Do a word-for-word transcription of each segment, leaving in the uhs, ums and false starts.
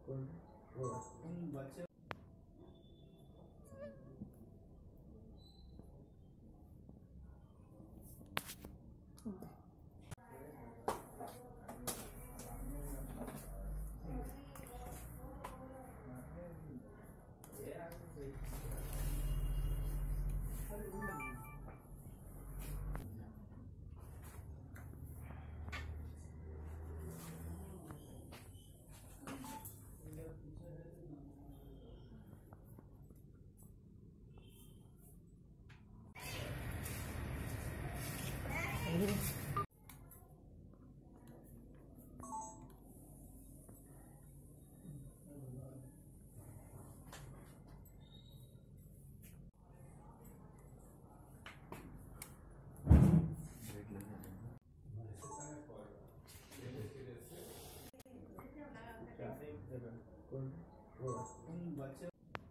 बच्चे बच्चे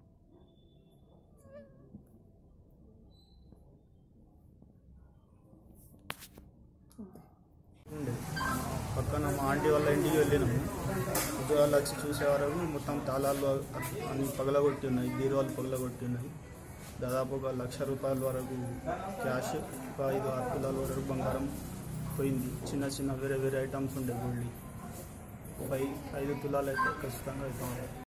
పక్కన మా ఆంటీ వాళ్ళ ఇంటికి వెళ్ళినాము. ఉద్యోగాలు వచ్చి చూసే వరకు మొత్తం తాళాలు అన్ని పగలగొట్టి ఉన్నాయి, బీరువాలు పగలగొట్టి ఉన్నాయి. దాదాపు ఒక లక్ష రూపాయల వరకు క్యాష్, ఒక ఐదు ఆరు తులాల వరకు బంగారం పోయింది. చిన్న చిన్న వేరే వేరే ఐటమ్స్ ఉండే గోల్డ్ ఫైవ్ ఐదు తులాలు అయితే ఖచ్చితంగా అవుతాయి.